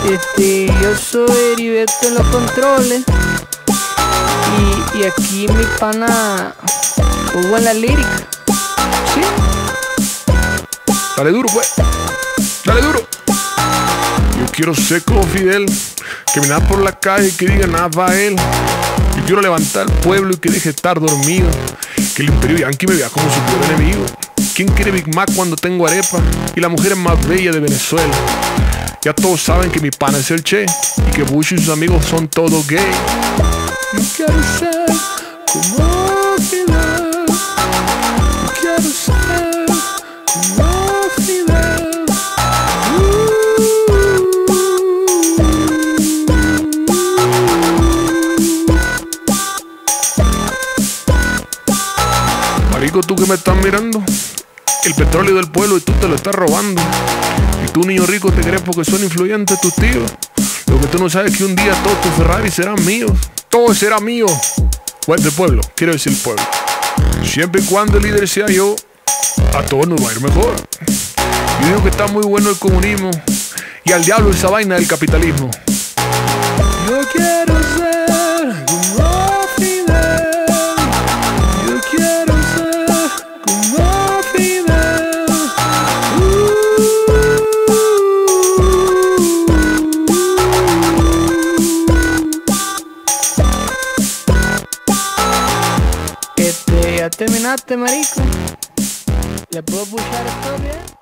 Yo soy Heriberto en los controles. Y aquí mi pana Hugo en la lírica. ¿Sí? Dale duro, pues. Dale duro. Yo quiero ser como Fidel, caminar por la calle y que diga nada va él. Yo quiero levantar el pueblo y que deje de estar dormido. Que el imperio yanqui me vea como su peor enemigo. ¿Quién quiere Big Mac cuando tengo arepa? Y la mujer es más bella de Venezuela. Ya todos saben que mi pana es el Che y que Bush y sus amigos son todos gay. Yo quiero ser como Fidel. Yo quiero ser como Fidel. Marico, tú que me estás mirando, el petróleo del pueblo y tú te lo estás robando. Y tú, niño rico, te crees porque son influyentes tus tíos. Lo que tú no sabes es que un día todos tus Ferrari serán míos. Todo será mío. Pues del pueblo, quiero decir pueblo. Siempre y cuando el líder sea yo, a todos nos va a ir mejor. Yo digo que está muy bueno el comunismo y al diablo esa vaina del capitalismo. Yo quiero ser como Fidel. Yo quiero ser como Fidel. Ya terminaste, marico. ¿Le puedo puchar esto bien?